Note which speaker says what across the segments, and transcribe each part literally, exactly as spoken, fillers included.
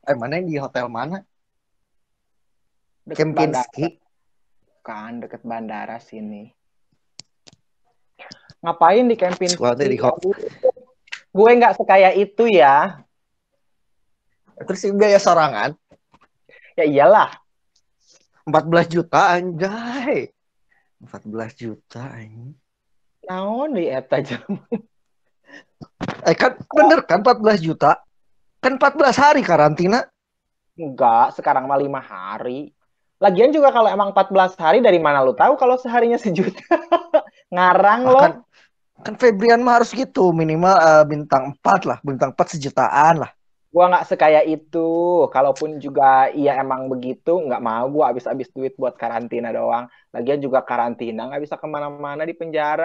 Speaker 1: Eh mana di hotel mana?
Speaker 2: Deket bandara.
Speaker 1: Kempinski.
Speaker 2: Kan deket bandara sini. Ngapain di
Speaker 1: Suatu
Speaker 2: Kempinski?
Speaker 1: di hotel.
Speaker 2: Gue nggak sekaya itu ya.
Speaker 1: Terus si biaya sorangan
Speaker 2: Ya iyalah.
Speaker 1: empat belas juta anjay. empat belas juta ini.
Speaker 2: Naon di eta jam.
Speaker 1: Eh kan bener kan empat belas juta? Kan empat belas hari karantina.
Speaker 2: Enggak, sekarang mah lima hari. Lagian juga kalau emang empat belas hari dari mana lu tahu kalau seharinya sejuta? Ngarang
Speaker 1: Ah,
Speaker 2: lo.
Speaker 1: kan kan Febrian mah harus gitu minimal uh, bintang empat lah, bintang empat sejutaan lah.
Speaker 2: Gua nggak sekaya itu. Kalaupun juga iya emang begitu, nggak mau gua habis-habis duit buat karantina doang. Lagian juga karantina nggak bisa kemana-mana di penjara.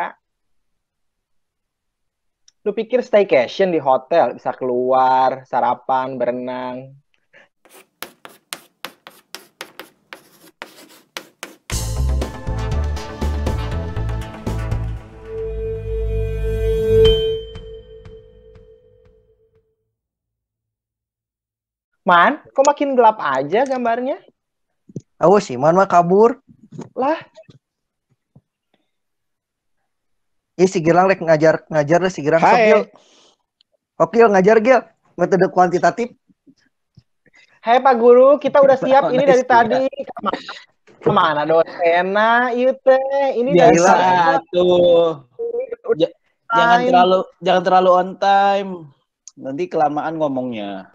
Speaker 2: Lu pikir staycation di hotel bisa keluar, sarapan, berenang. Man, kok makin gelap aja gambarnya?
Speaker 1: Awas sih, man mah kabur.
Speaker 2: Lah,
Speaker 1: Ih si Gilang rek ngajar ngajar lah si Gilang sok Gil.
Speaker 3: Hai.
Speaker 1: Oke ngajar Gil. Metode kuantitatif.
Speaker 2: hai Pak Guru, kita udah siap
Speaker 3: Oh,
Speaker 2: ini
Speaker 3: nice,
Speaker 2: dari tadi. Kemana, kemana dosena? Itu teh, ini dari
Speaker 3: biasa
Speaker 1: Gila.
Speaker 3: tuh.
Speaker 2: udah
Speaker 3: J- jangan
Speaker 2: time.
Speaker 3: terlalu jangan terlalu on time. Nanti kelamaan ngomongnya.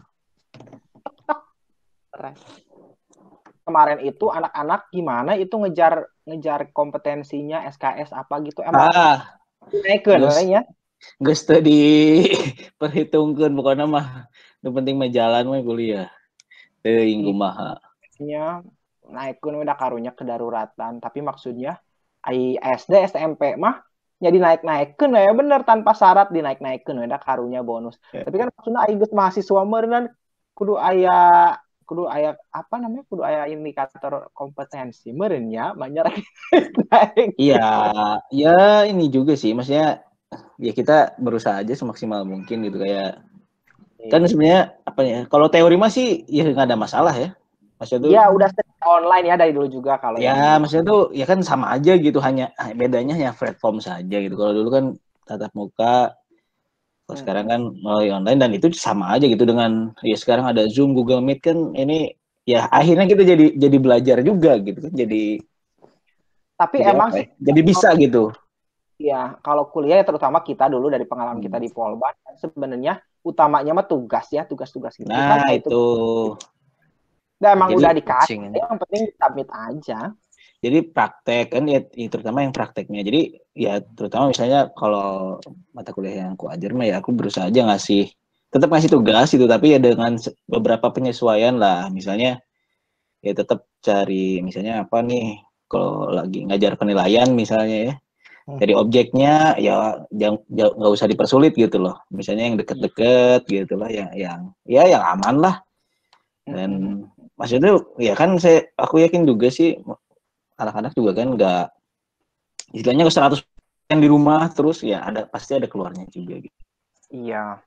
Speaker 2: Kemarin itu anak-anak gimana itu ngejar ngejar kompetensinya S K S apa gitu emang
Speaker 3: Ah,
Speaker 2: naikkeun
Speaker 3: geus
Speaker 2: we nya.
Speaker 3: geus teu diperhitungkeun pokoknya mah. Nu penting mah jalan we kuliah. Teuing kumaha.
Speaker 2: Nya naikkeun udah karunya kedaruratan, tapi maksudnya ai S D S M P mah nya dinaik-naikkeun ya bener tanpa syarat dinaik-naikkeun udah karunya bonus.
Speaker 3: Ya.
Speaker 2: Tapi kan maksudnya ai geus mahasiswa meureun kudu aya kudu aya apa namanya kudu aya indikator kompetensi meureun nya banyak naik.
Speaker 3: Iya, ya ini juga sih maksudnya ya kita berusaha aja semaksimal mungkin gitu kayak kan sebenarnya apa ya kalau teori mah sih ya nggak ada masalah ya maksudnya tuh
Speaker 2: Iya udah online ya dari dulu juga kalau
Speaker 3: ya
Speaker 2: yang
Speaker 3: maksudnya tuh ya kan sama aja gitu hanya bedanya hanya platform saja gitu kalau dulu kan tatap muka kalau
Speaker 2: hmm.
Speaker 3: sekarang kan melalui online dan itu sama aja gitu dengan ya sekarang ada Zoom Google Meet kan ini ya akhirnya kita jadi jadi belajar juga gitu kan jadi
Speaker 2: Tapi
Speaker 3: jadi
Speaker 2: emang
Speaker 3: apa
Speaker 2: sih
Speaker 3: ya? Jadi bisa gitu
Speaker 2: ya kalau kuliah ya terutama kita dulu dari pengalaman kita
Speaker 3: hmm.
Speaker 2: di Polban sebenarnya utamanya mah tugas ya tugas-tugas gitu
Speaker 3: Nah
Speaker 2: santai
Speaker 3: itu
Speaker 2: tuh. Nah, emang
Speaker 3: jadi
Speaker 2: udah dikasih
Speaker 1: Kucing ini.
Speaker 2: yang penting submit aja.
Speaker 3: jadi praktek kan ya, ya terutama yang prakteknya jadi ya terutama misalnya kalau mata kuliah yang aku ajar mah ya aku berusaha aja ngasih tetap ngasih tugas itu tapi ya dengan beberapa penyesuaian lah misalnya ya tetap cari misalnya apa nih kalau lagi ngajar penilaian misalnya ya dari objeknya ya jangan nggak usah dipersulit gitu loh misalnya yang deket-deket gitu lah yang yang ya yang aman lah dan maksudnya ya kan saya aku yakin juga sih anak-anak juga kan nggak istilahnya ke seratus persen di rumah terus ya ada pasti ada keluarnya juga gitu.
Speaker 2: Iya.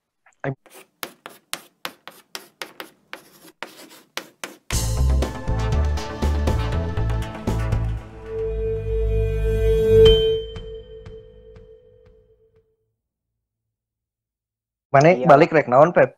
Speaker 1: Mana
Speaker 2: Iya.
Speaker 1: balik rek naon Pep?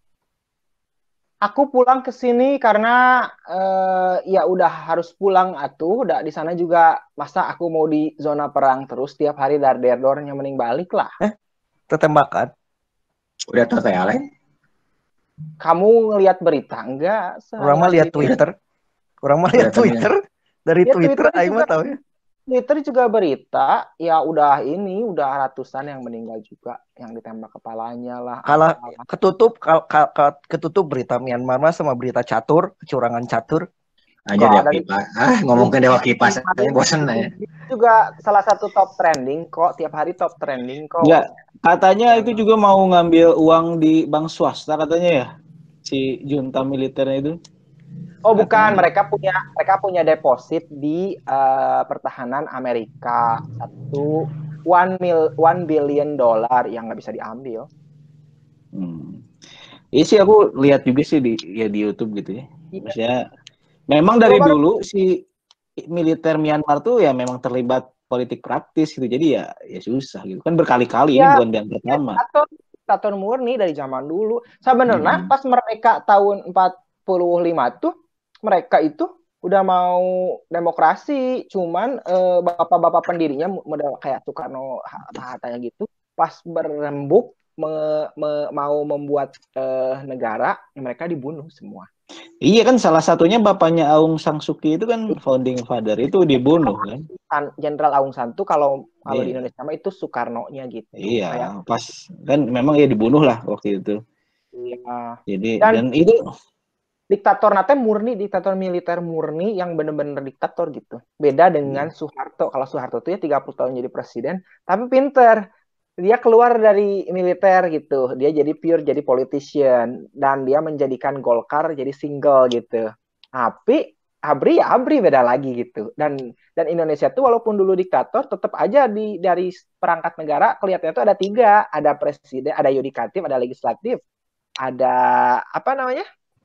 Speaker 2: Aku pulang ke sini karena eh, ya udah harus pulang atuh. Udah di sana juga masa aku mau di zona perang terus tiap hari dar der dornya mending balik lah.
Speaker 1: Eh, tembakan.
Speaker 4: Udah selesai Ale?
Speaker 2: Kamu ngelihat berita enggak?
Speaker 1: Orang mah lihat Twitter. Orang mah lihat Twitter. Dari
Speaker 2: ya,
Speaker 1: Twitter aing mah
Speaker 2: juga,
Speaker 1: tahu ya.
Speaker 2: Twitter juga berita ya udah ini udah ratusan yang meninggal juga yang ditembak kepalanya lah.
Speaker 1: Kalau
Speaker 2: apalah.
Speaker 1: ketutup kal, kal, kal, ketutup berita Myanmar mah sama berita catur, kecurangan catur.
Speaker 4: Aja Dewa Kipas. Ah, ngomongin Dewa Kipas saya bosen ya.
Speaker 2: Juga salah satu top trending kok, tiap hari top trending kok.
Speaker 3: Ya, katanya ya, itu juga mau ngambil uang di bank swasta katanya ya. Si junta militernya itu.
Speaker 2: Oh, bukan, mereka punya mereka punya deposit di uh, pertahanan Amerika. Satu one mil one billion dollar yang nggak bisa diambil.
Speaker 3: Hmm. Iya sih aku lihat juga sih di ya di YouTube gitu ya.
Speaker 2: Iya.
Speaker 3: Maksudnya memang dari
Speaker 2: Gua baru
Speaker 3: dulu si militer Myanmar tuh ya memang terlibat politik praktis gitu. Jadi ya ya susah gitu. Kan berkali-kali ini
Speaker 2: ya
Speaker 3: bukan yang pertama.
Speaker 2: atau diktator murni dari zaman dulu. Sebenarnya
Speaker 3: Hmm.
Speaker 2: pas mereka tahun empat puluh lima tuh mereka itu udah mau demokrasi, cuman eh, bapak-bapak pendirinya model kayak Soekarno Hatta gitu pas berembuk me- me- mau membuat eh, negara, mereka dibunuh semua.
Speaker 3: Iya kan salah satunya bapaknya Aung San Suu Kyi itu kan founding father itu dibunuh kan.
Speaker 2: Tan- Jenderal Aung San tuh kalau kalau di
Speaker 3: Iya.
Speaker 2: Indonesia mah itu Soekarno-nya gitu.
Speaker 3: Iya,
Speaker 2: Kayak
Speaker 3: pas kan memang ya dibunuh lah waktu itu.
Speaker 2: ya.
Speaker 3: Jadi
Speaker 2: Dan
Speaker 3: dan itu
Speaker 2: diktator nate murni, diktator militer murni yang bener-bener diktator gitu. Beda dengan Soeharto. Kalau Soeharto tuh ya tiga puluh tahun jadi presiden, tapi pinter. Dia keluar dari militer gitu. Dia jadi pure jadi politician dan dia menjadikan Golkar jadi single gitu. Tapi Abri ya Abri beda lagi gitu. Dan dan Indonesia tuh walaupun dulu diktator tetap aja di dari perangkat negara kelihatannya tuh ada tiga, ada presiden, ada yudikatif, ada legislatif, ada apa namanya?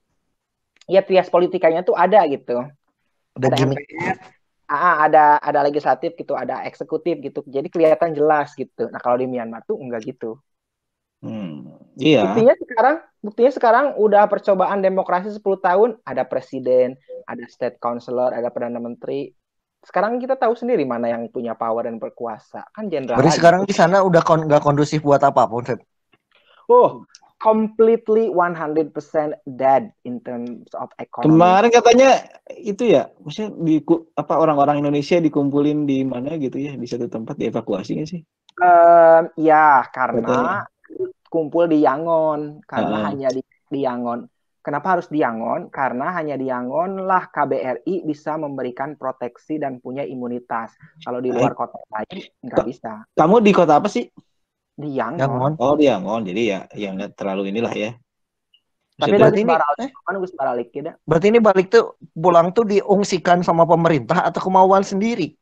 Speaker 2: Ya trias politikanya tuh ada gitu.
Speaker 1: Ada
Speaker 2: Ada
Speaker 1: gimmick.
Speaker 2: M P R, ah, ada ada legislatif gitu, ada eksekutif gitu. Jadi kelihatan jelas gitu. Nah, kalau di Myanmar tuh enggak gitu.
Speaker 3: hmm, iya.
Speaker 2: Buktinya sekarang, buktinya sekarang udah percobaan demokrasi sepuluh tahun, ada presiden, ada state councilor, ada perdana menteri. Sekarang kita tahu sendiri mana yang punya power dan berkuasa. Kan jenderal
Speaker 1: Berarti
Speaker 2: lagi.
Speaker 1: sekarang di sana udah kon nggak kondusif buat apapun, Feb.
Speaker 2: Oh, completely one hundred percent dead in terms of economy.
Speaker 3: Kemarin katanya itu ya, maksudnya di apa orang-orang Indonesia dikumpulin di mana gitu ya, di satu tempat dievakuasi nggak sih?
Speaker 2: Um, ya, karena
Speaker 3: Katanya.
Speaker 2: kumpul di Yangon. Karena
Speaker 3: Uh-uh.
Speaker 2: hanya di, di Yangon. Kenapa harus di Yangon? Karena hanya di Yangon lah K B R I bisa memberikan proteksi dan punya imunitas. Kalau di luar kota lain, nggak bisa.
Speaker 3: Kamu di kota apa sih?
Speaker 2: Di Yangon.
Speaker 1: Yangon.
Speaker 3: Oh, di Yangon. Jadi ya yang nggak terlalu inilah ya.
Speaker 2: Tapi
Speaker 3: Maksudnya-
Speaker 2: dari
Speaker 1: ini-
Speaker 2: sebaralik,
Speaker 1: eh?
Speaker 2: kan gue sebaralik tidak.
Speaker 1: Berarti ini balik tuh pulang tuh diungsikan sama pemerintah atau kemauan sendiri?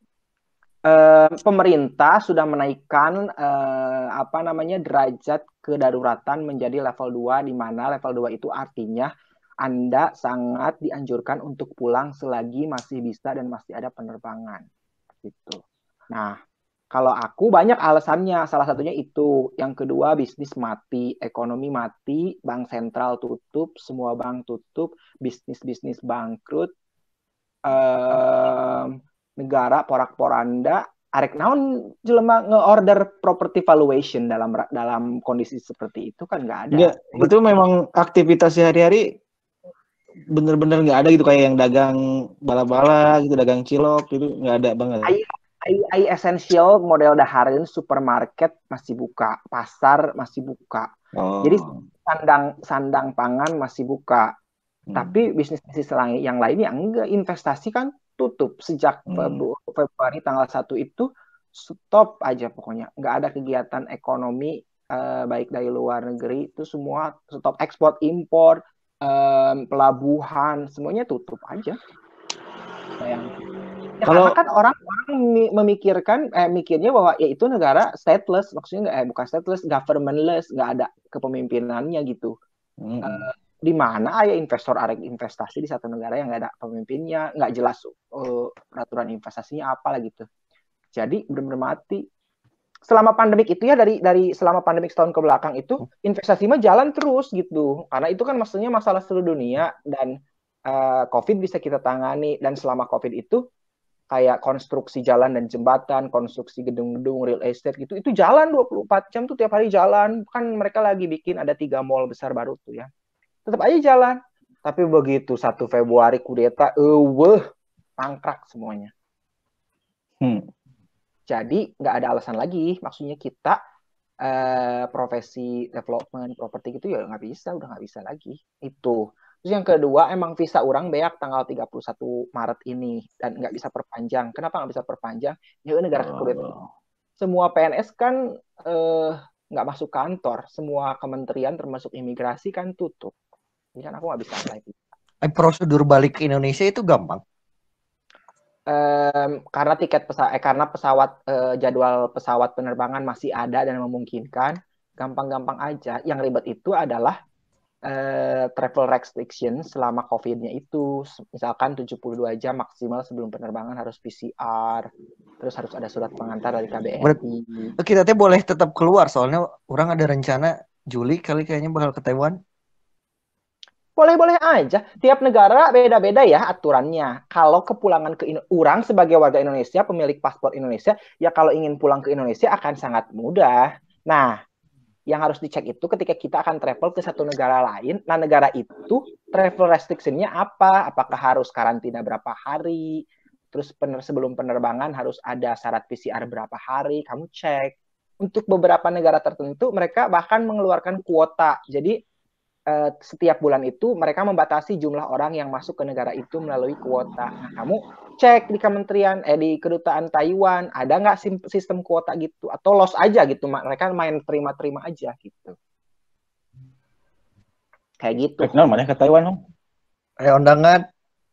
Speaker 2: Eh, pemerintah sudah menaikkan eh, apa namanya derajat kedaruratan menjadi level dua, di mana level dua itu artinya Anda sangat dianjurkan untuk pulang selagi masih bisa dan masih ada penerbangan gitu. Nah, kalau aku banyak alasannya, salah satunya itu. Yang kedua, bisnis mati, ekonomi mati, bank sentral tutup, semua bank tutup, bisnis-bisnis bangkrut, eh, negara porak-poranda, arek naon jelema nge-order property valuation dalam dalam kondisi seperti itu kan nggak ada.
Speaker 3: Nggak, itu memang aktivitas sehari-hari bener-bener nggak ada gitu, kayak yang dagang bala-bala gitu, dagang cilok gitu nggak ada banget.
Speaker 2: Ai, ai, ai essential model dahareun supermarket masih buka, pasar masih buka.
Speaker 3: Oh.
Speaker 2: Jadi sandang sandang pangan masih buka.
Speaker 3: Hmm.
Speaker 2: Tapi bisnis-bisnis yang lain yang enggak, investasi kan tutup sejak
Speaker 3: Hmm.
Speaker 2: Februari tanggal satu itu stop aja pokoknya. Nggak ada kegiatan ekonomi eh, baik dari luar negeri, itu semua stop, ekspor impor, eh, pelabuhan, semuanya tutup aja. Sayang. Ya,
Speaker 3: Kalau-
Speaker 2: karena kan orang-orang memikirkan eh mikirnya bahwa ya itu negara stateless, maksudnya nggak eh bukan stateless, governmentless, nggak ada kepemimpinannya gitu.
Speaker 3: Hmm.
Speaker 2: Uh, di mana ya investor arek investasi di satu negara yang nggak ada pemimpinnya, nggak jelas uh, peraturan investasinya apa lah gitu. Jadi benar-benar mati. Selama pandemik itu ya dari dari selama pandemik setahun ke belakang itu investasi mah jalan terus gitu. Karena itu kan maksudnya masalah seluruh dunia dan uh, COVID bisa kita tangani, dan selama COVID itu kayak konstruksi jalan dan jembatan, konstruksi gedung-gedung, real estate gitu, itu jalan dua puluh empat jam tuh, tiap hari jalan. Kan mereka lagi bikin ada tiga mall besar baru tuh ya. Tetap aja jalan. Tapi begitu satu Februari kudeta, eueuh, mangkrak semuanya.
Speaker 3: Hmm.
Speaker 2: Jadi nggak ada alasan lagi. Maksudnya kita eh, profesi development, properti gitu ya nggak bisa, udah nggak bisa lagi. Itu. Terus yang kedua, emang visa orang beak tanggal tiga puluh satu Maret ini dan nggak bisa perpanjang. Kenapa nggak bisa perpanjang? Ya negara kekuatan.
Speaker 3: Oh.
Speaker 2: Semua P N S kan eh, nggak masuk kantor. Semua kementerian termasuk imigrasi kan tutup. Jadi kan aku nggak bisa lagi.
Speaker 1: Eh, prosedur balik ke Indonesia itu gampang.
Speaker 2: Um, karena tiket pesawat, eh, karena pesawat eh, jadwal pesawat penerbangan masih ada dan memungkinkan, gampang-gampang aja. Yang ribet itu adalah eh, travel restriction selama COVID-nya itu. Misalkan tujuh puluh dua jam maksimal sebelum penerbangan harus P C R. Terus harus ada surat pengantar dari K B R I.
Speaker 1: Kita teh boleh tetap keluar soalnya orang ada rencana Juli kali kayaknya bakal ke Taiwan.
Speaker 2: Boleh-boleh aja. Tiap negara beda-beda ya aturannya. Kalau kepulangan ke Indo- orang sebagai warga Indonesia, pemilik paspor Indonesia, ya kalau ingin pulang ke Indonesia akan sangat mudah. Nah, yang harus dicek itu ketika kita akan travel ke satu negara lain, nah negara itu travel restriction-nya apa? Apakah harus karantina berapa hari? Terus pener sebelum penerbangan harus ada syarat P C R berapa hari? Kamu cek. Untuk beberapa negara tertentu, mereka bahkan mengeluarkan kuota. Jadi, Uh, setiap bulan itu mereka membatasi jumlah orang yang masuk ke negara itu melalui kuota. Nah, kamu cek di kementerian, eh di kedutaan Taiwan, ada nggak sistem kuota gitu? Atau loss aja gitu, mereka main terima-terima aja gitu. Kayak gitu.
Speaker 3: Kenal mana ke Taiwan, Om?
Speaker 1: Ayo undangan.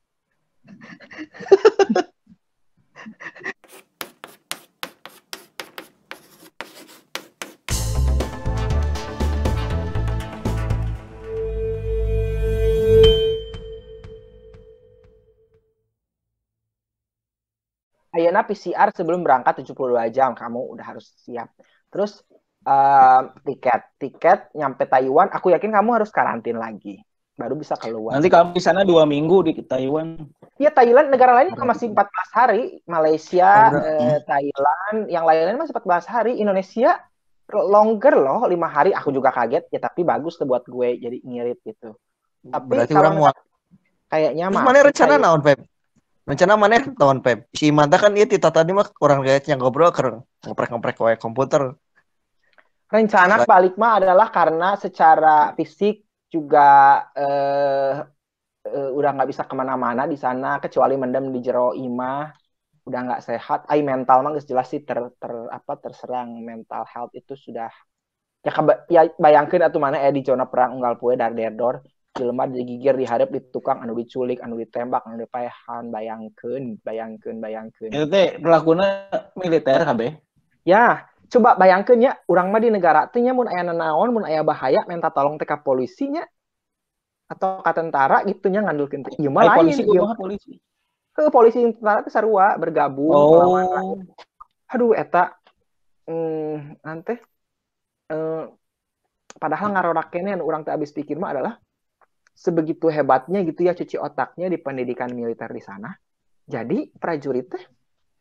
Speaker 2: Ayeuna P C R sebelum berangkat tujuh puluh dua jam, kamu udah harus siap. Terus uh, tiket, tiket nyampe Taiwan, aku yakin kamu harus karantin lagi, baru bisa keluar.
Speaker 3: Nanti kamu di sana dua minggu di Taiwan.
Speaker 2: Iya, Thailand, negara lain juga masih empat belas hari. Malaysia, oh, eh, Thailand, yang lain-lain masih empat belas hari. Indonesia longer loh, lima hari. Aku juga kaget, ya tapi bagus tuh buat gue, jadi ngirit gitu. Tapi
Speaker 1: berarti orang mau
Speaker 2: kayaknya
Speaker 1: mah. Mana rencana kayak... naon, Pep? Rencana mana tahun Pep? Si Manta kan iya tita tadi mah orang kayaknya ngobrol ke ngoprek-ngoprek wae komputer.
Speaker 2: Rencana Selain... balik mah adalah karena secara fisik juga eh, eh, udah nggak bisa kemana-mana di sana kecuali mendem di jero imah, udah nggak sehat. Ai mental mah jelas sih ter, ter apa terserang, mental health itu sudah ya, keba, ya bayangkan atau mana eh di zona perang unggal poe dar derdor jelema digigir diharap di tukang anu diculik anu ditembak anu dipaehan, bayangkeun bayangkeun bayangkeun
Speaker 3: itu teh pelakuna militer kabeh
Speaker 2: ya. Coba bayangkeun ya, urang mah di negara teh nya mun aya nanaon mun aya bahaya minta tolong teh ka polisinya atau ka tentara gitu nya ngandulkeun teh ieu mah lain.
Speaker 3: Polisi kumaha polisi?
Speaker 2: Ke polisi tentara teh sarua bergabung
Speaker 3: oh.
Speaker 2: melawan. Aduh eta hmm, nanti eh, padahal ngarorak kene anu urang teh abis pikir mah adalah sebegitu hebatnya gitu ya cuci otaknya di pendidikan militer di sana. Jadi prajurit teh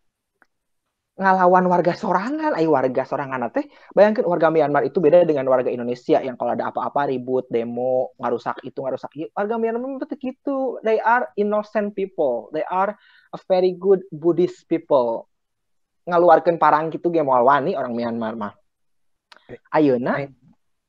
Speaker 2: ngalawan warga sorangan, ay warga sorangan teh. Bayangkan warga Myanmar itu beda dengan warga Indonesia yang kalau ada apa-apa ribut, demo, ngarusak itu, ngarusak itu. Warga Myanmar itu gitu. They are innocent people. They are a very good Buddhist people. Ngaluarkeun parang gitu ge moal wani orang Myanmar mah. Ayeuna eh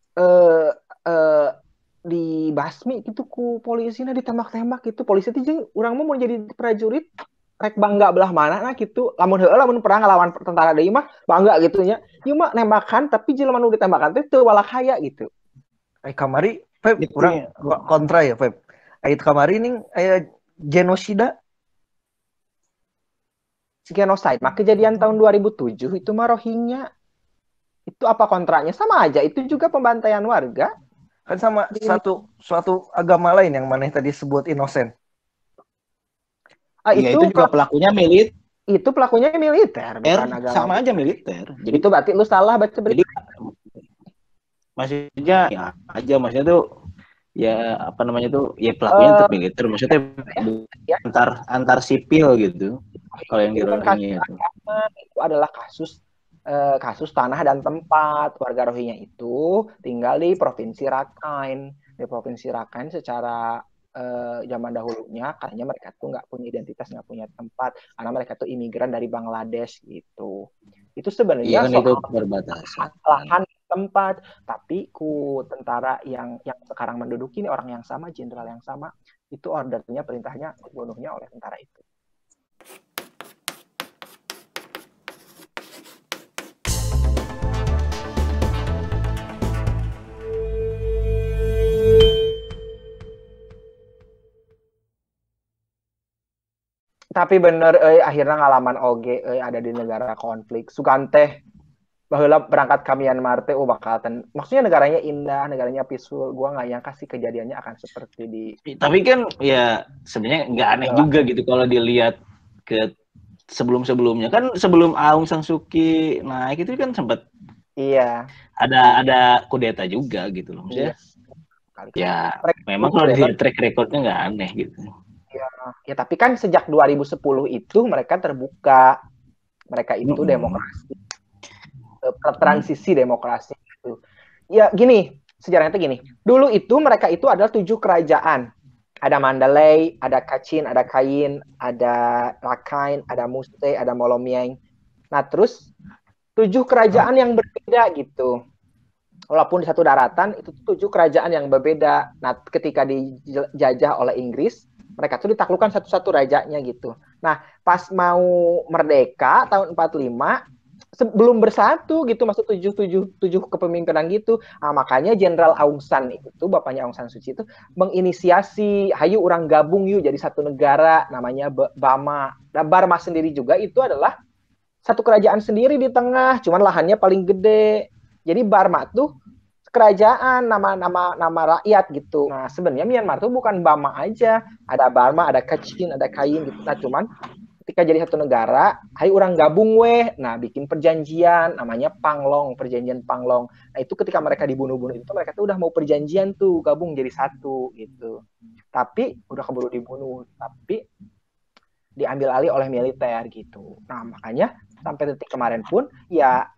Speaker 2: eh dibasmi gitu ku polisina ditembak-tembak gitu. Polisi teh jeung urang mah mau jadi prajurit rek bangga belah mana nah gitu. Lamun heueuh lamun perang ngelawan tentara deui mah bangga gitu nya. Ieu mah nembakan tapi jelema nu ditembakan teh teu walak haya gitu.
Speaker 1: Ai kamari Pep gitu urang ya. Kontra ya Pep. Ai kamari ning aya genosida.
Speaker 2: Genocide mah kejadian tahun dua ribu tujuh itu mah Rohingya. Itu apa kontranya? Sama aja, itu juga pembantaian warga.
Speaker 1: Kan sama di... satu suatu agama lain yang maneh tadi sebut inosen.
Speaker 2: Ah,
Speaker 3: ya,
Speaker 2: itu,
Speaker 3: itu juga pelakunya militer.
Speaker 2: Itu pelakunya militer, bukan agama.
Speaker 3: Sama aja militer.
Speaker 2: Jadi itu berarti lu salah baca berita.
Speaker 3: Jadi, maksudnya ya aja maksudnya tuh ya apa namanya tuh ya pelakunya uh, tetap militer, maksudnya ya, antar ya. antar sipil gitu. Kalau yang di Rohingya itu.
Speaker 2: Itu adalah kasus kasus tanah dan tempat. Warga Rohingya itu tinggal di Provinsi Rakhine. Di Provinsi Rakhine secara eh, zaman dahulunya katanya mereka tuh nggak punya identitas, nggak punya tempat, karena mereka tuh imigran dari Bangladesh gitu. Itu sebenarnya
Speaker 3: iya, kan
Speaker 2: soal
Speaker 3: itu perbatasan
Speaker 2: lahan tempat, tapi ku tentara yang yang sekarang menduduki ini orang yang sama, jenderal yang sama, itu ordernya, perintahnya dibunuhnya oleh tentara itu. Tapi bener, eh, akhirnya ngalaman oge, eh, ada di negara konflik. Sugan teh bahwa berangkat ke Myanmar teh oh bakal ten- maksudnya negaranya indah, negaranya peaceful. Gua nggak nyangka sih kejadiannya akan seperti di
Speaker 3: Tapi kan ya sebenarnya nggak aneh
Speaker 2: Iyalah.
Speaker 3: juga gitu kalau dilihat ke sebelum-sebelumnya. Kan sebelum Aung San Suu Kyi naik itu kan sempat
Speaker 2: iya.
Speaker 3: ada ada kudeta juga gitu loh. Maksudnya
Speaker 2: Iya. Kali
Speaker 3: ya
Speaker 2: Mereka
Speaker 3: memang
Speaker 2: itu
Speaker 3: kalau
Speaker 2: ya,
Speaker 3: dilihat track recordnya nggak aneh gitu.
Speaker 2: ya, tapi kan sejak dua ribu sepuluh itu mereka terbuka, mereka itu
Speaker 3: Mm-mm.
Speaker 2: demokrasi, eh, transisi demokrasi gitu. Ya gini, sejarahnya itu gini. Dulu itu mereka itu adalah tujuh kerajaan. Ada Mandalay, ada Kachin, ada Kayin, ada Rakhine, ada Mustang, ada Molomieng. Nah terus tujuh kerajaan yang berbeda gitu. Walaupun di satu daratan itu tujuh kerajaan yang berbeda. Nah ketika dijajah oleh Inggris, mereka tuh ditaklukkan satu-satu rajanya gitu. Nah pas mau merdeka tahun empat puluh lima sebelum bersatu gitu, masuk tujuh tujuh tujuh kepemimpinan gitu. Nah, makanya Jenderal Aung San itu bapaknya Aung San Suu Kyi itu menginisiasi hayu orang gabung yuk jadi satu negara namanya Bama. Nah, Burma sendiri juga itu adalah satu kerajaan sendiri di tengah, cuman lahannya paling gede. Jadi Burma tuh kerajaan nama-nama nama rakyat gitu. Nah, sebenarnya Myanmar tuh bukan Burma aja, ada Burma, ada Kachin, ada Kayin gitu. Nah, cuman ketika jadi satu negara, hai orang gabung weh. Nah, bikin perjanjian namanya Panglong, perjanjian Panglong. Nah, itu ketika mereka dibunuh-bunuh itu mereka tuh udah mau perjanjian tuh gabung jadi satu gitu. Tapi udah keburu dibunuh, tapi diambil alih oleh militer gitu. Nah, makanya sampai detik kemarin pun ya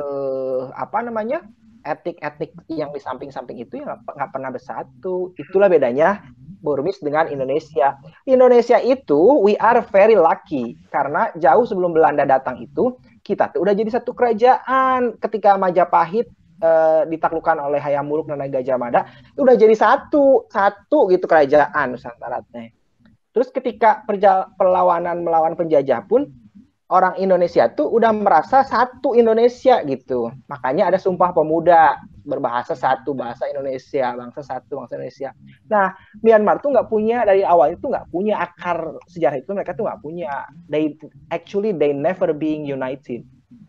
Speaker 2: eh, apa namanya? etnik-etnik yang di samping-samping itu ya nggak pernah bersatu. Itulah bedanya Burmese dengan Indonesia. Indonesia itu we are very lucky karena jauh sebelum Belanda datang itu kita tuh udah jadi satu kerajaan. Ketika Majapahit eh, ditaklukkan oleh Hayam Wuruk dan Gajah Mada, itu udah jadi satu, satu gitu kerajaan Nusantara. Terus ketika perlawanan melawan penjajah pun orang Indonesia tuh udah merasa satu Indonesia gitu. Makanya ada Sumpah Pemuda berbahasa satu bahasa Indonesia, bangsa satu bangsa Indonesia. Nah, Myanmar tuh nggak punya dari awal itu nggak punya akar sejarah itu, mereka tuh nggak punya. They actually they never being united.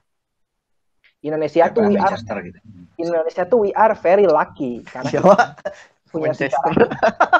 Speaker 2: Indonesia tuh we are
Speaker 4: gitu.
Speaker 2: Indonesia tuh we are very lucky karena
Speaker 1: Siapa?
Speaker 2: punya
Speaker 1: Manchester.
Speaker 2: sejarah.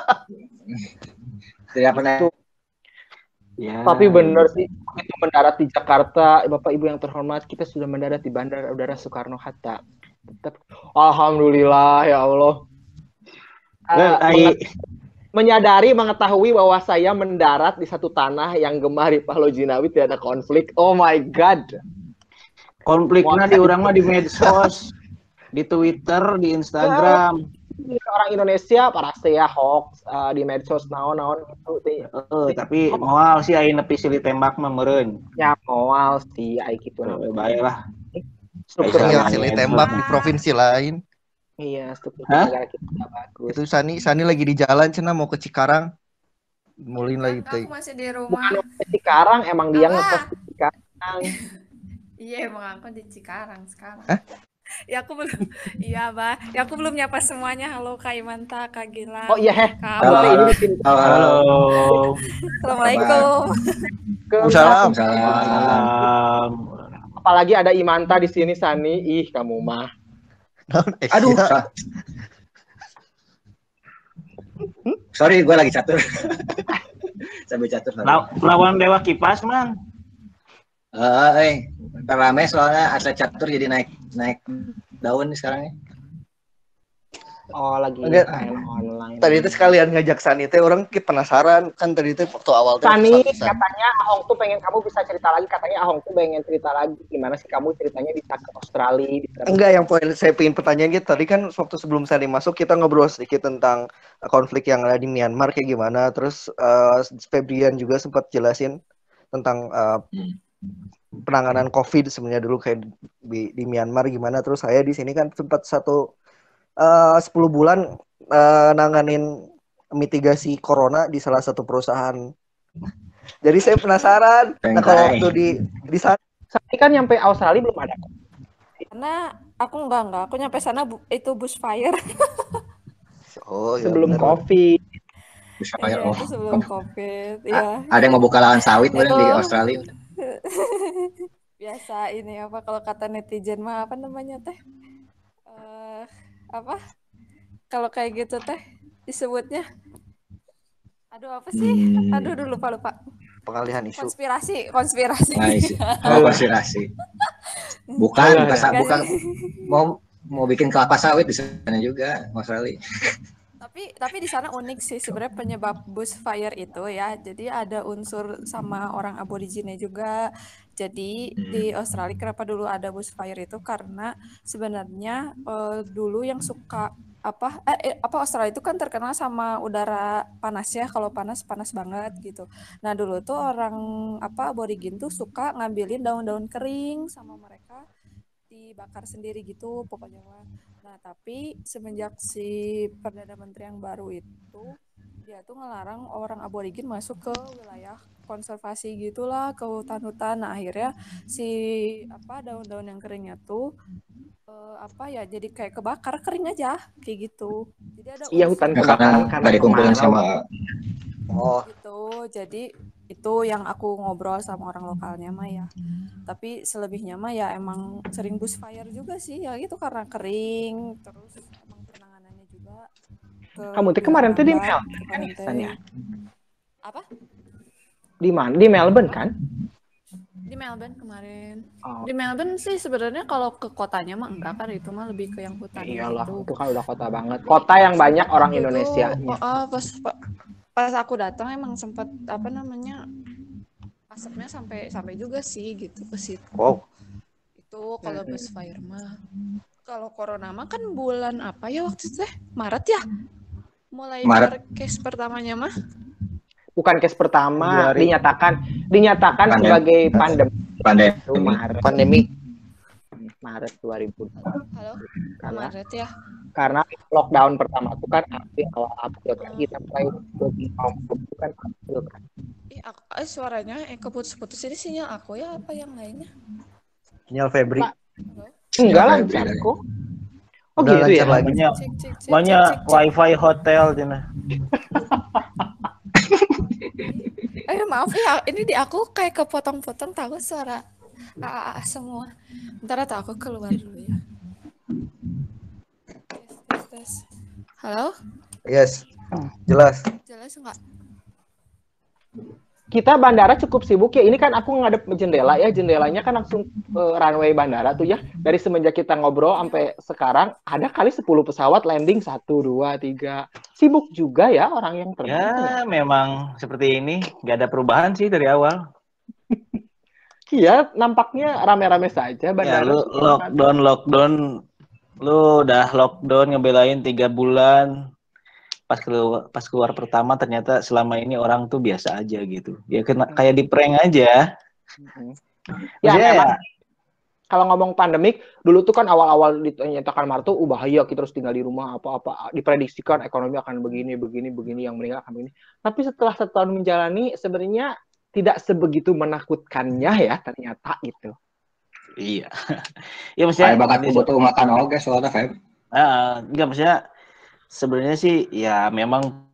Speaker 4: Tidak pernah.
Speaker 3: Ya,
Speaker 2: Tapi benar sih, begitu mendarat di Jakarta, Bapak Ibu yang terhormat, kita sudah mendarat di Bandara Udara Soekarno-Hatta. Tetap, alhamdulillah ya Allah.
Speaker 3: well,
Speaker 2: Uh,
Speaker 3: I,
Speaker 2: menget- menyadari, mengetahui bahwa saya mendarat di satu tanah yang gemar di Pahlo Jinawi tidak ada konflik. Oh my God.
Speaker 3: konfliknya di orang mah di medsos, di Twitter, di Instagram.
Speaker 2: Orang Indonesia para saya hoax uh, di medsos naon-naon gitu.
Speaker 3: Uh, tapi moal sih aing nepi silih tembak mah meureun.
Speaker 2: Ya moal sih ai kitu
Speaker 3: Uh,
Speaker 2: namanya.
Speaker 3: baiklah.
Speaker 2: Struktur
Speaker 3: Bisa
Speaker 1: Tinggal
Speaker 3: lah,
Speaker 1: silih
Speaker 3: ya.
Speaker 1: tembak di provinsi lain.
Speaker 2: Iya, struktur
Speaker 3: Hah?
Speaker 2: negara kita udah bagus.
Speaker 1: Itu Sani, Sani lagi di jalan cina mau ke Cikarang. Mulin lagi
Speaker 5: Kan
Speaker 1: teh.
Speaker 5: aku masih di rumah.
Speaker 2: Bukan di Cikarang, emang dia
Speaker 5: Apa?
Speaker 2: ngepost di Cikarang.
Speaker 5: Iya, emang aku di Cikarang sekarang.
Speaker 1: Hah?
Speaker 5: Ya aku belum, iya bah, ya aku belum nyapa semuanya. Halo Kak Imanta, Kak Gilang,
Speaker 2: Oh iya, heh.
Speaker 5: Kak
Speaker 2: Halo,
Speaker 5: Abang.
Speaker 2: ini di sini.
Speaker 4: Halo, halo.
Speaker 3: Halo.
Speaker 5: Assalamualaikum.
Speaker 1: Waalaikumsalam.
Speaker 3: Salam.
Speaker 2: Apalagi ada Imanta di sini, Sani. Ih, kamu mah.
Speaker 4: Aduh, salah. Sorry, gue lagi catur. Sambil catur. sorry.
Speaker 3: La- lawan Dewa Kipas, Man.
Speaker 4: Eh, eh, rame soalnya atlet catur jadi naik naik daun nih sekarang ya.
Speaker 2: Oh, lagi
Speaker 1: Enggak.
Speaker 2: main online.
Speaker 1: Tadi itu sekalian ngajak Sani teh orang ki penasaran kan tadi itu waktu awal teh
Speaker 2: Sani,
Speaker 1: pesan-pesan.
Speaker 2: katanya Ahong tuh pengen kamu bisa cerita lagi. Katanya Ahong tuh pengen cerita lagi. Gimana sih kamu ceritanya bisa ke Australia? Bisa...
Speaker 1: Enggak, yang poin saya pengen pertanyaan gitu. Tadi kan waktu sebelum Sani masuk kita ngobrol sedikit tentang konflik yang ada di Myanmar kayak gimana. Terus uh, Febrian juga sempat jelasin tentang uh, penanganan COVID sebenarnya dulu kayak di, di Myanmar gimana. Terus saya di sini kan sempat satu uh, sepuluh bulan uh, nanganin mitigasi corona di salah satu perusahaan. Jadi saya penasaran. Nah kalau waktu di di sana
Speaker 2: Sani kan nyampe Australia belum ada.
Speaker 5: Karena aku enggak enggak, aku nyampe sana bu- itu bushfire.
Speaker 1: oh ya
Speaker 2: Sebelum
Speaker 1: bener.
Speaker 2: COVID.
Speaker 4: Bushfire,
Speaker 5: Iya,
Speaker 4: oh.
Speaker 5: itu sebelum COVID. Iya.
Speaker 4: Ada yang mau buka lahan sawit mungkin di
Speaker 5: Itu-
Speaker 4: Australia.
Speaker 5: biasa ini apa kalau kata netizen mah apa namanya teh? Eh apa? Kalau kayak gitu teh disebutnya aduh apa sih?
Speaker 4: Hmm.
Speaker 5: Aduh dulu lupa lupa.
Speaker 1: Pengalihan isu.
Speaker 5: Konspirasi, konspirasi.
Speaker 4: Nah, isi. Oh, konspirasi. Bukan, bukan,
Speaker 2: Enggak
Speaker 4: bukan mau mau bikin kelapa sawit di sana juga, Mas Rali.
Speaker 5: Tapi tapi di sana unik sih sebenarnya penyebab bushfire itu ya. Jadi ada unsur sama orang aborigine juga. Jadi di Australia kenapa dulu ada bushfire itu karena sebenarnya eh, dulu yang suka apa eh, eh, apa Australia itu kan terkenal sama udara panas ya. Kalau panas panas banget gitu. Nah, dulu tuh orang apa aborigin tuh suka ngambilin daun-daun kering sama mereka dibakar sendiri gitu pokoknya mah. Nah, tapi semenjak si Perdana Menteri yang baru itu dia tuh ngelarang orang aborigin masuk ke wilayah konservasi gitulah ke hutan-hutan. Nah, akhirnya si apa daun-daun yang keringnya tuh eh, apa ya jadi kayak kebakar kering aja kayak gitu. Jadi ada
Speaker 2: Iya, hutan
Speaker 5: unsur
Speaker 4: Ya, karena
Speaker 2: kebakaran karena
Speaker 4: nggak dikumpulin
Speaker 2: kemarau.
Speaker 4: sama.
Speaker 1: Oh,
Speaker 5: gitu. Jadi itu yang aku ngobrol sama orang lokalnya mah ya. Tapi selebihnya mah ya emang sering bushfire juga sih ya gitu karena kering terus emang penanganannya juga
Speaker 2: Kamu tuh
Speaker 5: terbilang
Speaker 2: kemarin tuh di
Speaker 5: lambat
Speaker 2: Melbourne
Speaker 5: gitu
Speaker 2: kan
Speaker 5: kan
Speaker 2: ya,
Speaker 5: teh.
Speaker 2: San, ya?
Speaker 5: Apa?
Speaker 2: Di mana? Di Melbourne kan?
Speaker 5: Di Melbourne kemarin.
Speaker 2: Oh,
Speaker 5: Di Melbourne sih sebenarnya kalau ke kotanya mah enggak kan itu mah lebih ke yang hutan
Speaker 2: iyalah,
Speaker 5: gitu.
Speaker 2: itu kan udah kota banget. Kota yang banyak orang
Speaker 5: Itu
Speaker 2: Indonesianya.
Speaker 5: oh, oh, pas pas aku datang emang sempat apa namanya asapnya sampai sampai juga sih gitu ke situ.
Speaker 1: wow.
Speaker 5: Itu kalau bushfire mah. Kalau corona mah kan bulan apa ya waktu itu teh? Maret ya? Mulai
Speaker 4: Maret.
Speaker 5: case pertamanya mah.
Speaker 2: Bukan case pertama,
Speaker 1: Februari.
Speaker 2: dinyatakan dinyatakan
Speaker 4: Pandemi.
Speaker 2: sebagai pandemi
Speaker 4: Pandemi.
Speaker 2: itu Maret
Speaker 1: Pandemi.
Speaker 2: Maret dua ribu dua puluh.
Speaker 5: Halo?
Speaker 2: Karena
Speaker 5: Maret ya.
Speaker 2: karena lockdown pertama itu kan April, awal April kan kita mulai lebih ngomong itu kan April kan.
Speaker 5: Ih, aku, eh, suaranya eh keputus-putus ini sinyal aku ya apa yang lainnya?
Speaker 1: Sinyal Febri.
Speaker 2: Pak,
Speaker 5: Halo?
Speaker 2: enggak
Speaker 4: Ya,
Speaker 2: lancar
Speaker 4: Febri.
Speaker 2: kok. Oh
Speaker 1: Udah
Speaker 2: gitu
Speaker 1: lancar
Speaker 2: ya.
Speaker 1: lagi.
Speaker 3: Banyak
Speaker 5: Cek cek cek
Speaker 3: banyak
Speaker 5: cek, cek, cek.
Speaker 3: wifi hotel cina.
Speaker 5: Eh maaf ya, ini di aku kayak kepotong-potong tahu suara A A A semua. Bentar atau aku keluar dulu ya. Tes tes tes. Halo?
Speaker 1: Yes. Jelas.
Speaker 5: Jelas enggak?
Speaker 2: Kita bandara cukup sibuk ya. Ini kan aku ngadep jendela ya. Jendelanya kan langsung uh, runway bandara tuh ya. Dari semenjak kita ngobrol sampai sekarang ada kali sepuluh pesawat landing satu, dua, tiga. Sibuk juga ya orang yang terbang.
Speaker 3: Ya, memang seperti ini. Gak ada perubahan sih dari awal.
Speaker 2: Iya, nampaknya rame-rame saja
Speaker 3: Ya,
Speaker 2: bandara.
Speaker 3: lu lockdown, lockdown. Lu udah lockdown ngebelain tiga bulan. Pas keluar, pas keluar pertama ternyata selama ini orang tuh biasa aja gitu. Ya kena, kayak di prank aja.
Speaker 2: Ya,
Speaker 3: Maksudnya
Speaker 2: memang
Speaker 3: ya,
Speaker 2: kalau ngomong pandemik, dulu tuh kan awal-awal dinyatakan Maret tuh, uh, bahaya, kita harus tinggal di rumah, apa-apa. Diprediksikan ekonomi akan begini, begini, begini, yang meninggal akan begini. Tapi setelah setahun menjalani, sebenarnya tidak sebegitu menakutkannya ya, ternyata gitu.
Speaker 3: iya. Ya maksudnya,
Speaker 4: Kayak bakat butuh makan oke soalnya Feb.
Speaker 3: uh, enggak maksudnya sebenarnya sih ya memang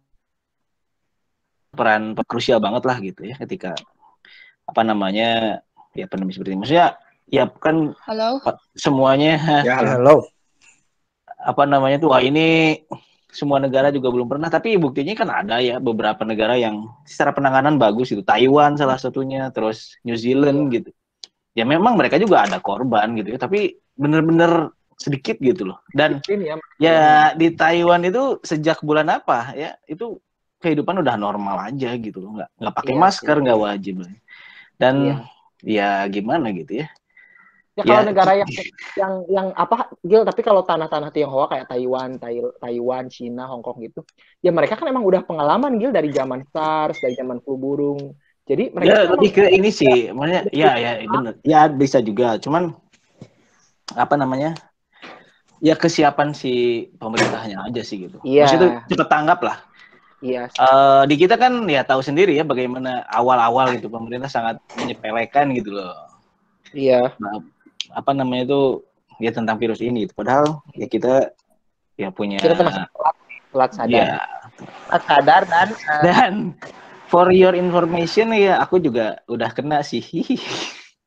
Speaker 3: peran krusial banget lah gitu ya ketika apa namanya ya pandemi seperti ini. Maksudnya ya kan
Speaker 5: Halo.
Speaker 3: semuanya
Speaker 4: Ya, halo.
Speaker 1: Halo.
Speaker 3: apa namanya tuh wah ini semua negara juga belum pernah, tapi buktinya kan ada ya beberapa negara yang secara penanganan bagus itu. Taiwan salah satunya, terus New Zealand gitu. Ya memang mereka juga ada korban gitu ya, tapi bener-bener sedikit gitu loh. Dan
Speaker 2: Ini ya,
Speaker 3: ya di Taiwan itu sejak bulan apa ya itu kehidupan udah normal aja gitu loh, nggak nggak pakai
Speaker 2: Iya,
Speaker 3: masker,
Speaker 2: iya.
Speaker 3: nggak wajib. Dan
Speaker 2: Iya.
Speaker 3: ya gimana gitu ya.
Speaker 2: Ya kalau
Speaker 3: Ya,
Speaker 2: negara yang yang yang apa Gil, tapi kalau tanah-tanah Tionghoa kayak Taiwan, Tai- Taiwan, Cina, Hong Kong gitu, ya mereka kan emang udah pengalaman Gil dari zaman SARS, dari zaman flu burung. Jadi mereka
Speaker 3: ya
Speaker 2: kan
Speaker 3: lebih
Speaker 2: emang
Speaker 3: ke ini sih, maksudnya ya ya bener, ya bisa juga. Cuman apa namanya? Ya kesiapan si pemerintahnya aja sih gitu.
Speaker 2: Iya.
Speaker 3: Maksudnya itu cepet tanggap lah.
Speaker 2: Iya.
Speaker 3: Uh, di kita kan ya tahu sendiri ya bagaimana awal-awal gitu pemerintah sangat menyepelekan gitu loh.
Speaker 2: Iya.
Speaker 3: Nah, apa namanya itu ya tentang virus ini. Padahal ya kita ya punya.
Speaker 2: Kita termasuk telat, telat sadar.
Speaker 3: Ya.
Speaker 2: Telat sadar dan uh,
Speaker 3: Dan for your information ya aku juga udah kena sih.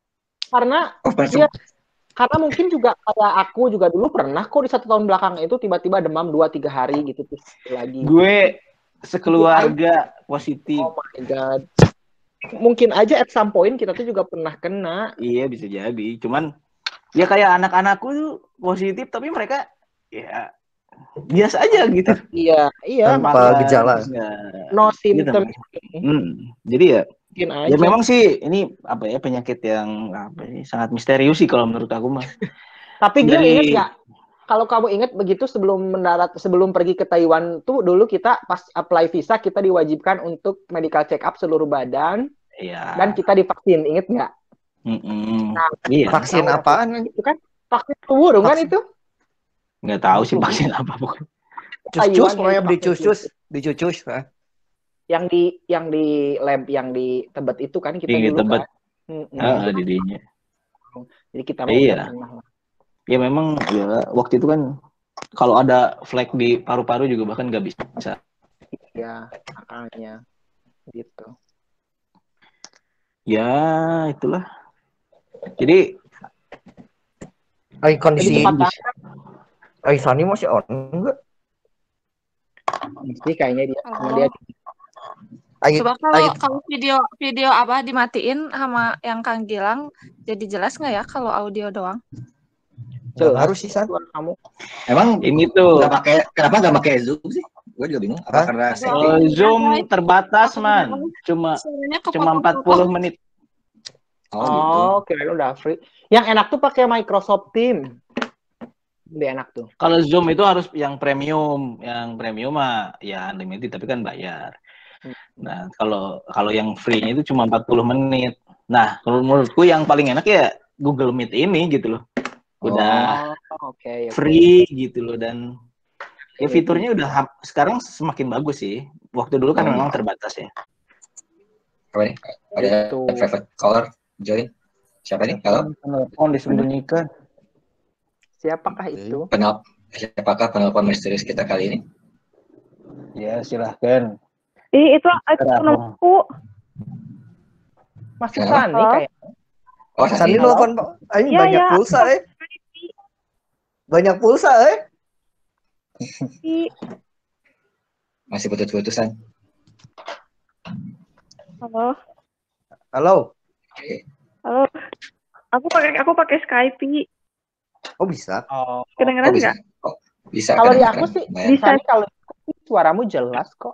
Speaker 2: Karena dia karena mungkin juga kayak aku juga dulu pernah kok di satu tahun belakang itu tiba-tiba demam dua tiga hari gitu terus lagi.
Speaker 3: Gue sekeluarga positif.
Speaker 2: Oh my god. Mungkin aja at some point kita tuh juga pernah kena.
Speaker 3: Iya bisa jadi. Cuman ya kayak anak-anakku tuh positif tapi mereka ya biasa aja gitu.
Speaker 2: Iya, iya.
Speaker 1: Tanpa gejala.
Speaker 2: No symptom.
Speaker 3: Gitu. Hmm, jadi ya
Speaker 2: mungkin aja.
Speaker 3: Ya memang sih ini apa ya penyakit yang apa sih sangat misterius sih kalau menurut aku mah.
Speaker 2: Tapi dia
Speaker 3: Dari...
Speaker 2: ingat nggak? Kalau kamu ingat begitu sebelum mendarat sebelum pergi ke Taiwan tuh dulu kita pas apply visa kita diwajibkan untuk medical check up seluruh badan.
Speaker 3: Iya.
Speaker 2: Dan kita divaksin, inget nggak?
Speaker 3: Mm-mm.
Speaker 2: Nah,
Speaker 1: iya. Vaksin apaan?
Speaker 2: Itu kan vaksin burung kan itu?
Speaker 3: Nggak tahu sih vaksin apa bukan.
Speaker 1: Cus-cus, pokoknya dicus-cus, dicus-cus.
Speaker 2: Yang di yang di lab yang di Tebet itu kan kita
Speaker 3: di
Speaker 2: dulu
Speaker 3: Tebet.
Speaker 2: kan.
Speaker 3: Ah, di dinya.
Speaker 2: Jadi kita mau
Speaker 3: iya. Ya memang ya waktu itu kan kalau ada flek di paru-paru juga bahkan nggak bisa.
Speaker 2: Ya, makanya gitu.
Speaker 3: Ya, itulah. Jadi
Speaker 1: Ay, kondisi Ay, Sani masih on enggak?
Speaker 2: Mesti kayaknya dia
Speaker 5: oh.
Speaker 2: sama dia.
Speaker 5: Ayo, coba kalau ayo. kalau video video apa dimatiin sama yang Kang Gilang jadi jelas nggak ya kalau audio doang?
Speaker 1: Jelas harus sih San.
Speaker 2: Kamu.
Speaker 4: Emang
Speaker 3: ini tuh
Speaker 4: nggak pakai kenapa nggak pakai Zoom sih? Gue juga bingung. Apa karena
Speaker 3: oh, Zoom terbatas man, cuma cuma empat puluh menit.
Speaker 2: Oh, gitu. Kira-kira udah free. Yang enak tuh pakai Microsoft Teams. Lebih enak tuh.
Speaker 3: Kalau Zoom itu harus yang premium, yang premium mah ya unlimited tapi kan bayar. Nah, kalau kalau yang free-nya itu cuma empat puluh menit. Nah, kalau menurutku yang paling enak ya Google Meet ini gitu loh. Udah
Speaker 2: oh, okay, okay.
Speaker 3: free gitu loh dan ya fiturnya udah sekarang semakin bagus sih. Waktu dulu kan hmm. memang terbatas ya.
Speaker 4: Apa nih? Ada itu. Private caller join. Siapa nih? Halo.
Speaker 3: Telepon disembunyikan.
Speaker 2: Siapakah itu?
Speaker 4: Penel siapakah penelpon misterius kita kali ini?
Speaker 3: Ya, silahkan.
Speaker 6: Ih, itu itu nomorku.
Speaker 2: Masih Sani kayak.
Speaker 4: Oh,
Speaker 1: Sani telepon Pak. Ini ya, banyak ya. pulsa eh. Banyak pulsa eh.
Speaker 4: Masih putus-putusan.
Speaker 6: Halo.
Speaker 1: Halo.
Speaker 4: Okay.
Speaker 6: Halo. Aku pakai aku pakai Skype.
Speaker 1: Oh bisa.
Speaker 2: Oh,
Speaker 6: kedengeran nggak?
Speaker 4: Oh, bisa.
Speaker 2: Kalau di aku sih
Speaker 6: bisa.
Speaker 2: Kalau suaramu jelas kok.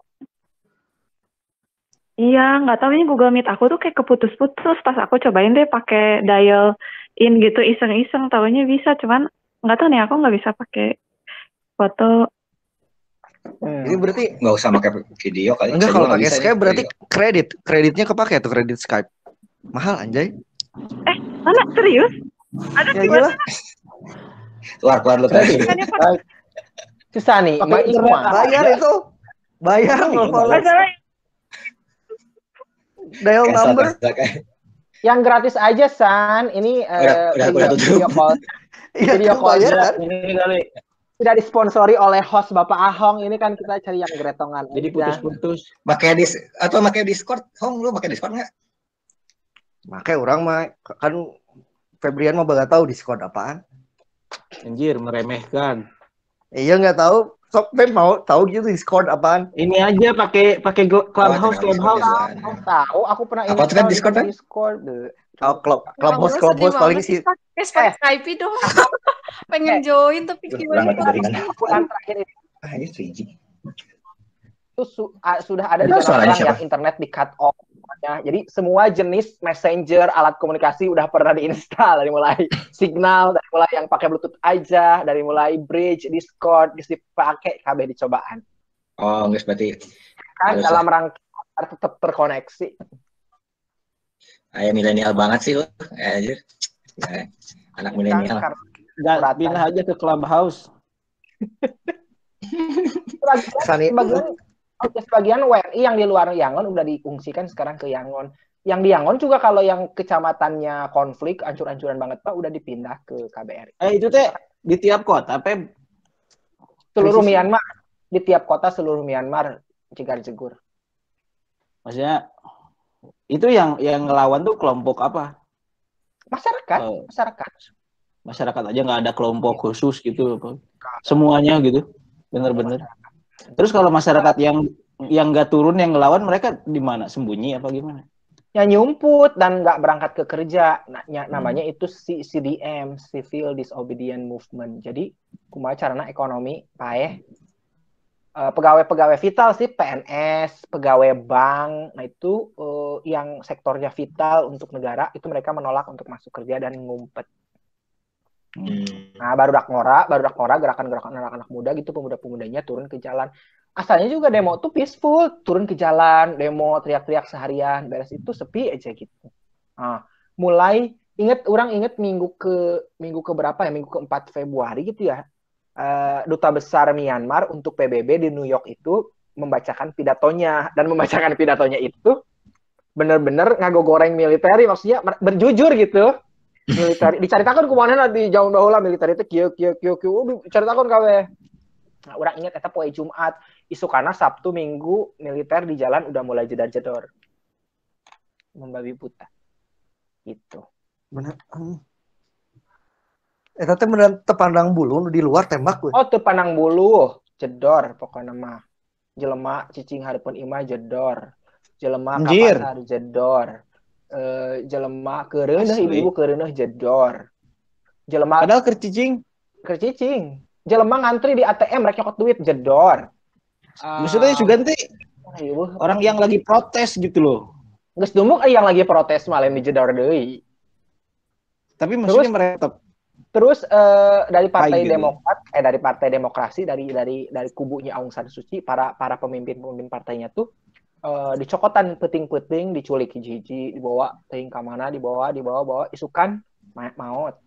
Speaker 6: Iya, nggak tahu ini Google Meet aku tuh kayak keputus-putus pas aku cobain deh pakai dial in gitu iseng-iseng, tahunya bisa, cuman nggak tahu nih aku nggak bisa pakai foto.
Speaker 1: Hmm. Ini berarti
Speaker 4: nggak usah pakai video kali.
Speaker 1: Enggak, kalau pakai Skype berarti video. kredit, kreditnya kepake tuh kredit Skype. Mahal anjay.
Speaker 6: Eh, mana serius? Ada
Speaker 1: ya iyalah.
Speaker 4: Keluar keluar lu tadi.
Speaker 2: Susah nih,
Speaker 1: bayar itu. Bayar nelfon. Dial number.
Speaker 2: Yang gratis aja San. Ini
Speaker 4: udah, uh,
Speaker 2: udah, video call. Video call kan?
Speaker 3: Ini kali.
Speaker 2: Tidak disponsori oleh host Bapak Ahong. Ini kan kita cari yang gretongan.
Speaker 3: Jadi putus-putus.
Speaker 4: Pakai dis atau pakai Discord? Hong, lu pakai Discord nggak?
Speaker 1: Pakai orang mah kan Febrian mah nggak tahu Discord apaan.
Speaker 3: Anjir, meremehkan.
Speaker 1: Iya nggak tahu. Sok Feb mau tahu gitu Discord apaan?
Speaker 3: Ini aja pakai pakai Clubhouse,
Speaker 4: oh,
Speaker 3: Clubhouse.
Speaker 2: Aku tahu, aku pernah
Speaker 4: apa tuh Discord kan?
Speaker 2: Discord.
Speaker 1: Oh, Club Clubhouse, Clubhouse paling sih.
Speaker 5: Eh, Skype dong. Pengen join tapi gimana?
Speaker 2: Bulan terakhir ini.
Speaker 4: Ah, ini tiga G.
Speaker 2: Itu su uh, sudah ada di orang yang internet di cut off. Jadi semua jenis messenger, alat komunikasi udah pernah diinstal, dari mulai Signal, dari mulai yang pakai Bluetooth aja, dari mulai Bridge, Discord, dipakai K B dicobaan.
Speaker 4: Oh, nggak berarti
Speaker 2: kan dalam rangka tetap terkoneksi.
Speaker 4: Kayak milenial banget sih lo, anjir. Ya, anak milenial.
Speaker 3: Kan, pindah aja ke Clubhouse.
Speaker 2: Sebagian Oke, sebagian W N I yang di luar Yangon udah diungsikan sekarang ke Yangon. Yang di Yangon juga kalau yang kecamatannya konflik, ancur-ancuran banget Pak, udah dipindah ke K B R I.
Speaker 3: Eh itu teh di tiap kota, Pep?
Speaker 2: Seluruh Krisis. Myanmar, di tiap kota seluruh Myanmar jegar-jegur.
Speaker 3: Maksudnya itu yang yang ngelawan tuh kelompok apa?
Speaker 2: Masyarakat,
Speaker 3: Oh.
Speaker 2: masyarakat.
Speaker 3: Masyarakat aja nggak ada kelompok khusus gitu, semuanya gitu, bener-bener. Terus kalau masyarakat yang yang nggak turun, yang ngelawan, mereka di mana, sembunyi apa gimana?
Speaker 2: Ya nyumput dan nggak berangkat ke kerja. Nah, namanya hmm. itu C D M, Civil Disobedient Movement. Jadi kumaha carana ekonomi paeh. Uh, pegawai-pegawai vital sih, P N S, pegawai bank, nah itu uh, yang sektornya vital untuk negara, itu mereka menolak untuk masuk kerja dan ngumpet. Hmm. Nah, baru dak ngora, baru dak ngora gerakan-gerakan anak-anak muda gitu, pemuda-pemudanya turun ke jalan. Asalnya juga demo tuh peaceful, turun ke jalan, demo teriak-teriak seharian, beres itu sepi aja gitu. Nah, mulai inget orang inget minggu ke minggu ke berapa ya, minggu keempat Februari gitu ya. Uh, Duta Besar Myanmar untuk P B B di New York itu membacakan pidatonya, dan membacakan pidatonya itu benar-benar ngagogoreng militer, maksudnya berjujur gitu. Militer dicaritakan kemana di jauh bahula militer itu kieu kieu kieu kieu dicaritakan kawe. Nah, orang ingat eta poe Jumat, isukana Sabtu Minggu militer di jalan udah mulai jedar-jedor. Membabi buta. Gitu.
Speaker 1: Bener. Eta teh beneran tepandang bulu di luar tembak we.
Speaker 2: Oh, tepandang bulu, jedor pokoknya mah. Jelema cicing hareupeun imah jedor. Jelema ka pasar jedor. Uh, jelema keureuneuh ibu-ibu keureuneuh jedor. Jelema
Speaker 3: padahal keur cicing,
Speaker 2: keur cicing. Jelema ngantri di A T M rek nyokot duit jedor.
Speaker 3: Uh, maksudnya juga nanti orang yang lagi protes gitu loh.
Speaker 2: Geus dumuk eh, yang lagi protes malah jedor deui.
Speaker 3: Tapi maksudnya mereka tetap
Speaker 2: Terus uh, dari Partai
Speaker 3: gitu.
Speaker 2: Demokrat, eh dari Partai Demokrasi, dari dari dari kubunya Aung San Suu Kyi, para para pemimpin-pemimpin partainya tuh uh, dicokotan peting-peting, diculik hiji-hiji, dibawa teuing ka mana, dibawa, dibawa-bawa isukan maot.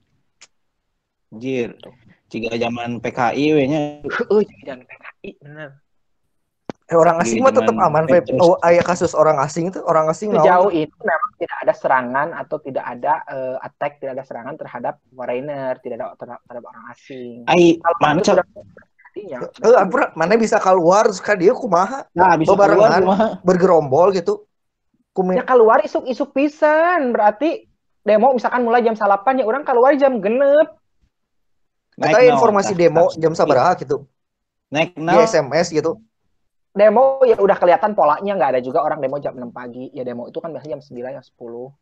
Speaker 3: Anjir. Jika zaman P K I we-nya.
Speaker 2: Heeh, zaman P K I bener.
Speaker 1: Eh, orang asing mah tetap aman, Feb. Oh, aya kasus orang asing itu, orang asing
Speaker 2: sejauh ini memang tidak ada serangan atau tidak ada uh, attack, tidak ada serangan terhadap foreigner, tidak ada terhadap orang asing.
Speaker 3: Ai, mana cok?
Speaker 1: Eh, apa mana bisa keluar suka dia kumaha?
Speaker 3: Nah, bisa keluar kumaha?
Speaker 1: Bergerombol gitu.
Speaker 2: Kumin. Ya keluar isuk-isuk pisan, berarti demo misalkan mulai jam salapan ya orang keluar jam genep.
Speaker 1: Kita informasi demo jam sabaraha gitu.
Speaker 3: Naik
Speaker 1: di S M S gitu.
Speaker 2: Demo ya udah kelihatan polanya, nggak ada juga orang demo jam enam pagi. Ya demo itu kan biasanya jam sembilan, jam sepuluh.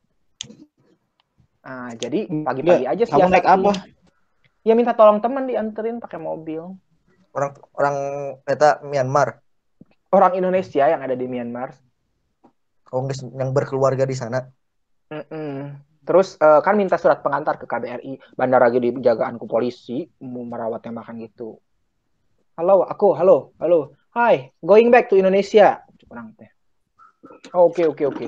Speaker 2: Nah, jadi pagi-pagi ya, aja sih.
Speaker 3: Kamu naik apa?
Speaker 2: Ya minta tolong teman dianterin pakai mobil.
Speaker 1: Orang orang eta Myanmar.
Speaker 2: Orang Indonesia yang ada di Myanmar.
Speaker 1: Oh, yang berkeluarga di sana.
Speaker 2: Mm-mm. Terus uh, kan minta surat pengantar ke K B R I. Bandara lagi dijagaan ku polisi, mau merawat tembakan gitu. Halo, aku, halo, halo. Hai, going back to Indonesia. Kurang teh. Oke, oke, oke.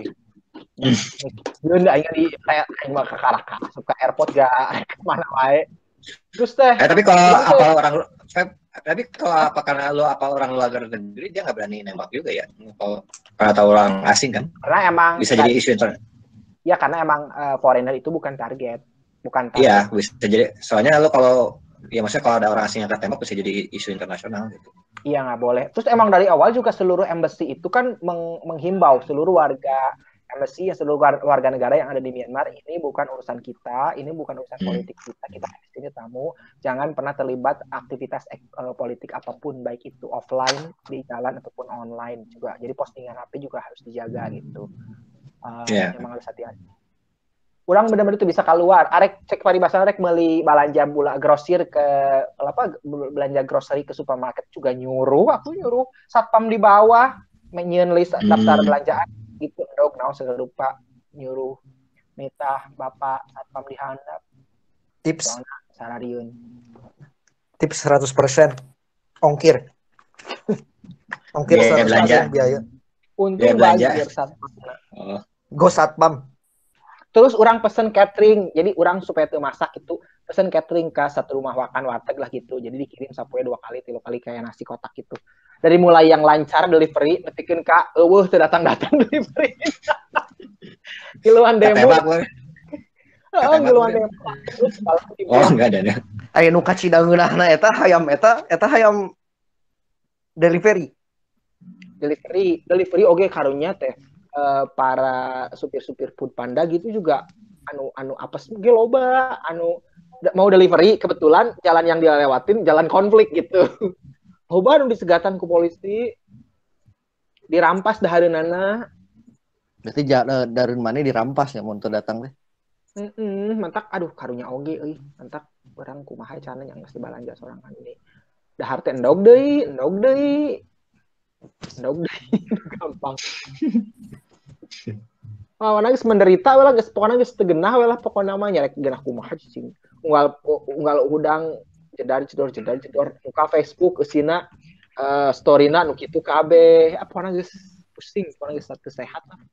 Speaker 2: Belum dah ingat di kayak kayak ke Karaka, ke airport gak mana wae. Terus teh.
Speaker 4: Eh, tapi kalau apa orang tapi kalau apa karena lo apa orang luar negeri dia nggak berani nembak juga ya. Kalau karena tahu orang asing kan.
Speaker 2: Karena emang
Speaker 4: bisa jadi isu internasional.
Speaker 2: Ya karena emang uh, foreigner itu bukan target, bukan target.
Speaker 4: Iya, bisa jadi. Soalnya lo kalau ya maksudnya kalau ada orang asing yang tertembak bisa jadi isu internasional gitu.
Speaker 2: Iya nggak boleh. Terus emang dari awal juga seluruh embassy itu kan meng- menghimbau seluruh warga embassy, ya seluruh warga negara yang ada di Myanmar, ini bukan urusan kita, ini bukan urusan hmm. politik kita, kita di sini tamu, jangan pernah terlibat aktivitas uh, politik apapun, baik itu offline di jalan ataupun online juga. Jadi postingan H P juga harus dijaga gitu. Uh, yeah. Emang harus hati-hati. Orang benar-benar itu bisa keluar. Arek cek paribasan arek beli belanja bula grosir ke apa belanja grocery ke supermarket juga nyuruh, aku nyuruh satpam di bawah menyen list daftar hmm. belanjaan gitu dong, naon segala lupa nyuruh minta bapak satpam di handap.
Speaker 1: Tips
Speaker 2: sarariun.
Speaker 1: Tips seratus persen ongkir. Ongkir
Speaker 4: seratus persen
Speaker 1: biaya.
Speaker 2: Untung banjir satpam.
Speaker 1: Oh. Go satpam.
Speaker 2: Terus orang pesen catering, jadi orang supaya tuh masak itu pesen catering ke satu rumah makan warteg lah gitu, jadi dikirim sapoe dua kali, tiga kali kayak nasi kotak gitu. Dari mulai yang lancar delivery, netikin kak, eueuh teu datang-datang delivery. Kiluan demo. Heeh, kiluan demo.
Speaker 4: Oh, enggak ada.
Speaker 1: Aya nu kacidangeunahna eta hayam eta, eta hayam delivery.
Speaker 2: Delivery, delivery oge karunya teh. Uh, para supir-supir food panda gitu juga anu anu apes ge loba anu mau delivery kebetulan jalan yang dia lewatin jalan konflik gitu. Loba anu disegatan ku polisi. Dirampas dahareunana.
Speaker 1: Berarti dareun maneh dirampas ya mun teu datang teh.
Speaker 2: Heeh, mantak aduh karunya oge euy, mantak urang kumaha cara nya geus dibalanja sorangan ini. Dahar teh endog deui, endog deui. Endog deui gampang. Wah, mana geus menderita we lah geus pokona geus teu genah we lah pokona mah nya rek genah kumaha cicing. Unggal unggal udang jedar jedor jedar jedor muka Facebook eusina uh, storyna nu kitu kabeh. Apana geus pusing, pokona geus teu sehat lah.